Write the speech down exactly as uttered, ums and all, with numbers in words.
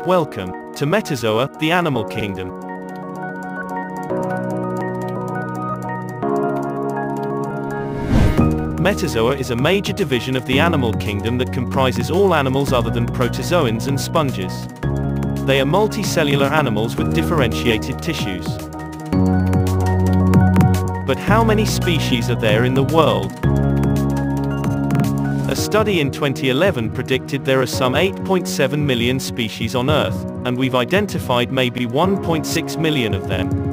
Welcome to Metazoa, the animal kingdom. Metazoa is a major division of the animal kingdom that comprises all animals other than protozoans and sponges. They are multicellular animals with differentiated tissues. But how many species are there in the world? A study in twenty eleven predicted there are some eight point seven million species on Earth, and we've identified maybe one point six million of them.